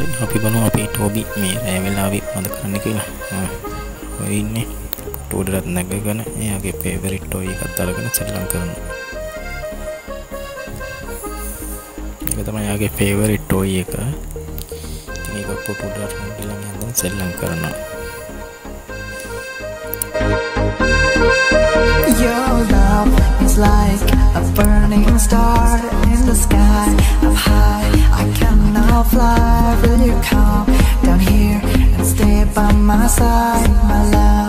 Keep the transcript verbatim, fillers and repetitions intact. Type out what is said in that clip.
හරි අපි බලමු අපි ටෝබි මේ රෑ වෙලාවේ මොකද කරන්න කියලා. ඔය ඉන්නේ ටෝඩරත් නැගගෙන එයාගේ ෆේවරිට් ටොයි එකක් අරගෙන සෙල්ලම් කරනවා. ඒක තමයි එයාගේ ෆේවරිට් ටොයි එක. ඉතින් ඒක ටෝඩරත් නැගලා මම සෙල්ලම් කරනවා. Your love is like a burning star in the sky. Up high, I cannot fly. Will you come down here and stay by my side, my love?